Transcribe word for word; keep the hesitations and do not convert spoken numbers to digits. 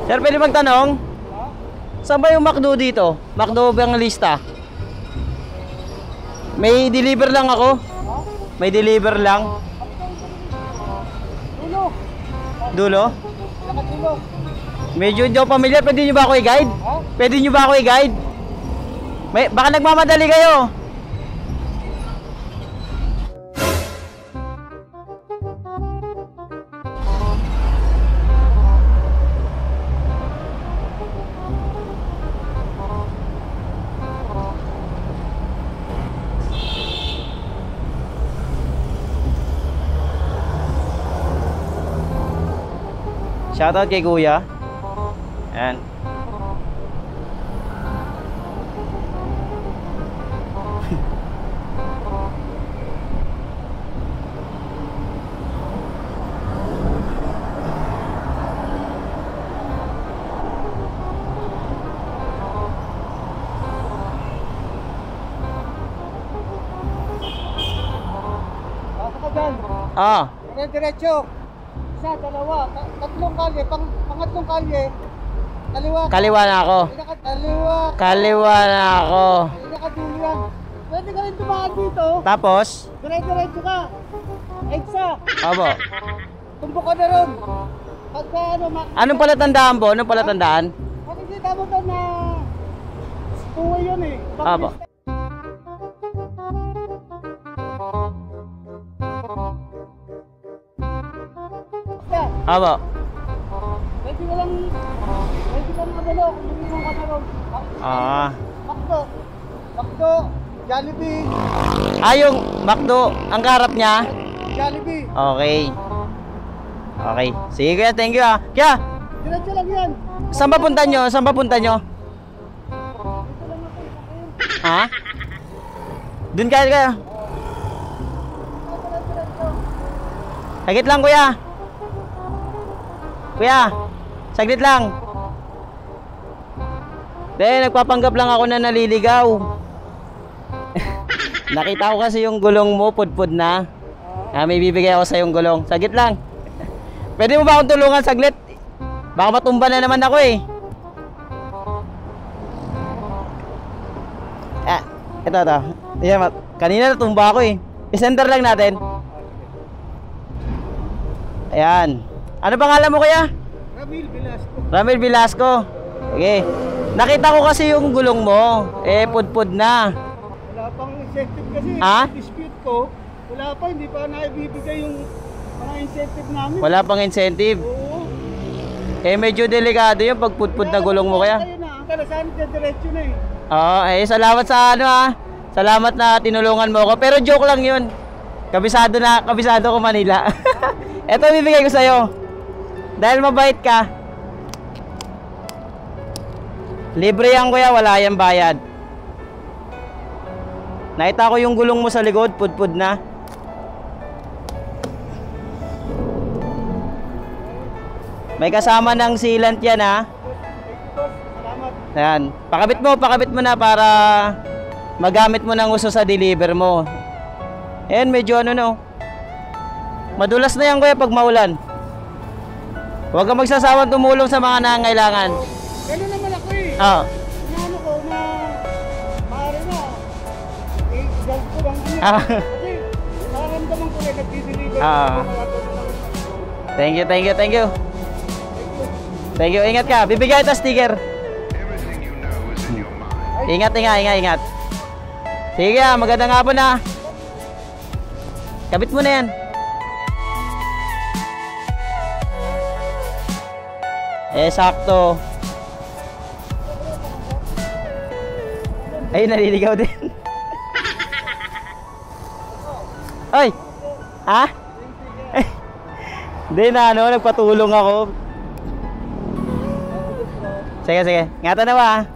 Sir, pwede magtanong? Saan ba yung McDo dito? McDo bang lista? May deliver lang ako. May deliver lang. Dulo. Dulo? Nakadulo. Medyo hindi ako pamilyar. Pwede nyo ba ako i-guide? Pwede nyo ba ako i-guide? May, baka nagmamadali kayo. Shoutout kay Kuya. Ayan. Pasok ka dyan. Ah, Dire-diretso. Isa, dalawa, ta- tatlong kalye, pang, pangatlong kalye. Kaliwa. ka. kaliwa na ako. Pinaka- Kaliwa. Kaliwa na ako. Pinakadulo yan. Pwede ka rin tumaan dito. Tapos, Dire-diretso ka. Eksa. abo. Tumbok ka na ron. Pagka ano, ma- Anong palatandaan po? Anong palatandaan? makikita mo doon na tuwa yun eh. Pag- Abo. Eksa. Abo. Pwede ka lang, pwede ka lang mabalo kung lumingon ka na ron. Ah. Makdo. Makdo. Jollibee. Ah, yung McDo, ang karap niya? Jollibee. Okay. Okay. Sige kuya, thank you ah. Kaya, Diretso lang yan. saan ba punta nyo? Saan ba punta nyo? Dito lang ako. Ayun. Ha? Dun kayo kayo. Diretso. Saglit lang kuya. Kuya, saglit lang. Dahil nagpapanggap lang ako na naliligaw. Nakita ko kasi yung gulong mo, pudpud na. Ah, may bibigay ako sa yung gulong. Saglit lang. Pwede mo ba akong tulungan saglit? Baka matumba na naman ako eh. Ah, ito ito. Ayan, mat- kanina natumba ako eh. I-center lang natin. Ayan. Ano pangalan mo kuya? Ramil Velasco. Ramil Velasco. Okay. Nakita ko kasi yung gulong mo. Eh, pudpud na. Wala pang incentive kasi. Ah? Dispute ko. Wala pa, hindi pa naibibigay yung mga incentive namin. Wala pang incentive. Oo. Eh, medyo delikado yung pag pudpud na gulong mo kaya. Kaya na, ang kalasan dyan diretso na eh. Oo, eh, salamat sa ano ah. Salamat na tinulungan mo ako. Pero joke lang yun. Kabisado na, kabisado ko Manila. Ito bibigay ko sa'yo. Dahil mabait ka. Libre yan kuya, wala yan bayad. Nakita ko yung gulong mo sa likod, pudpud na. May kasama ng sealant yan ha. Salamat. Ayan. Pakabit mo, pakabit mo na para magamit mo ng uso sa deliver mo. Ayan, medyo ano no. Madulas na yan kuya pag maulan. Huwag kang magsasawang tumulong sa mga nangangailangan. Gano'n naman ako eh. Ah. Inaano ko na maaari na. Eh, dahil ko lang ano. Ah. Kasi nararamdaman ko rin nagdideliver. Ah. Thank you, thank you, thank you. Thank you, ingat ka. Bibigyan kita sticker. Ingat, ingat, ingat, ingat. Sige, ah, magandang hapon na. Kabit mo na yan. Eh, sakto. Ay, naliligaw din. Ay! Ha? Hindi na, ano, nagpatulong ako. Sige, sige. Ingatan na ba, ha?